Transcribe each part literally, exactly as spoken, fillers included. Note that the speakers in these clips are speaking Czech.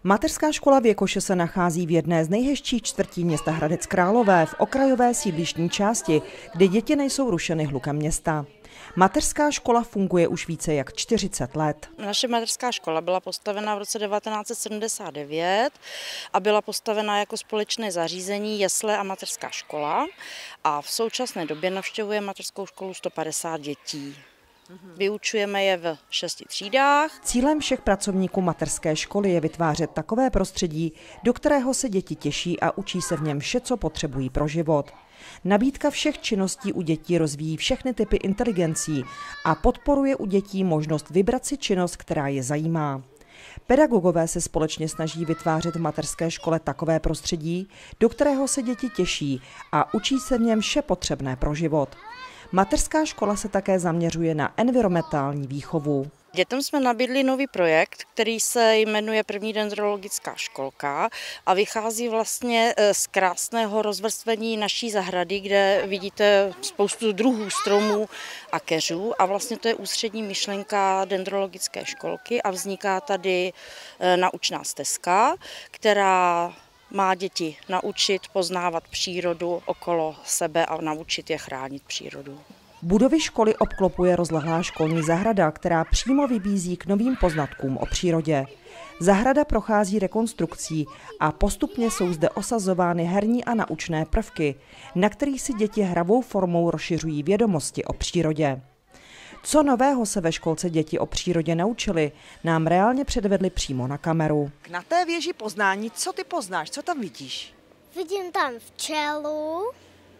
Mateřská škola Věkoše se nachází v jedné z nejhezčích čtvrtí města Hradec Králové v okrajové sídlištní části, kde děti nejsou rušeny hlukem města. Mateřská škola funguje už více jak čtyřicet let. Naše mateřská škola byla postavena v roce devatenáct set sedmdesát devět a byla postavena jako společné zařízení jesle a mateřská škola a v současné době navštěvuje mateřskou školu sto padesát dětí. Vyučujeme je v šesti třídách. Cílem všech pracovníků mateřské školy je vytvářet takové prostředí, do kterého se děti těší a učí se v něm vše, co potřebují pro život. Nabídka všech činností u dětí rozvíjí všechny typy inteligencí a podporuje u dětí možnost vybrat si činnost, která je zajímá. Pedagogové se společně snaží vytvářet v mateřské škole takové prostředí, do kterého se děti těší a učí se v něm vše potřebné pro život. Mateřská škola se také zaměřuje na environmentální výchovu. Dětem jsme nabídli nový projekt, který se jmenuje První dendrologická školka a vychází vlastně z krásného rozvrstvení naší zahrady, kde vidíte spoustu druhů stromů a keřů a vlastně to je ústřední myšlenka dendrologické školky a vzniká tady naučná stezka, která má děti naučit poznávat přírodu okolo sebe a naučit je chránit přírodu. Budovy školy obklopuje rozlehlá školní zahrada, která přímo vybízí k novým poznatkům o přírodě. Zahrada prochází rekonstrukcí a postupně jsou zde osazovány herní a naučné prvky, na kterých si děti hravou formou rozšiřují vědomosti o přírodě. Co nového se ve školce děti o přírodě naučili, nám reálně předvedli přímo na kameru. Na té věži poznání, co ty poznáš, co tam vidíš? Vidím tam včelu,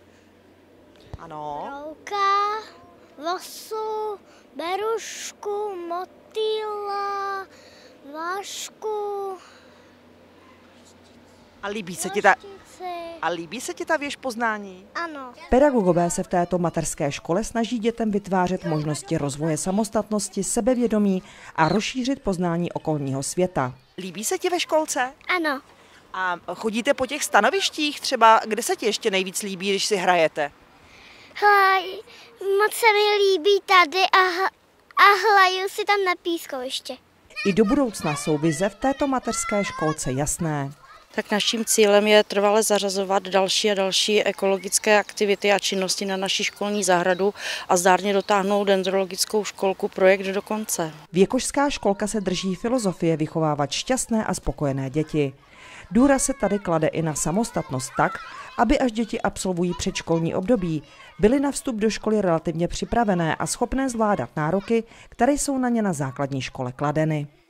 ano. brouka, vosu, berušku, motýla, vašku, A líbí se ti ta, vlaštici. a líbí se ti ta věž poznání? Ano. Pedagogové se v této mateřské škole snaží dětem vytvářet možnosti rozvoje samostatnosti, sebevědomí a rozšířit poznání okolního světa. Líbí se ti ve školce? Ano. A chodíte po těch stanovištích třeba, kde se ti ještě nejvíc líbí, když si hrajete? Hlaj, moc se mi líbí tady a, a hlaju si tam na pískoviště. I do budoucna jsou vize v této mateřské školce jasné. Tak naším cílem je trvale zařazovat další a další ekologické aktivity a činnosti na naší školní zahradu a zdárně dotáhnout dendrologickou školku projekt do konce. Věkošská školka se drží filozofie vychovávat šťastné a spokojené děti. Důraz se tady klade i na samostatnost tak, aby až děti absolvují předškolní období, byly na vstup do školy relativně připravené a schopné zvládat nároky, které jsou na ně na základní škole kladeny.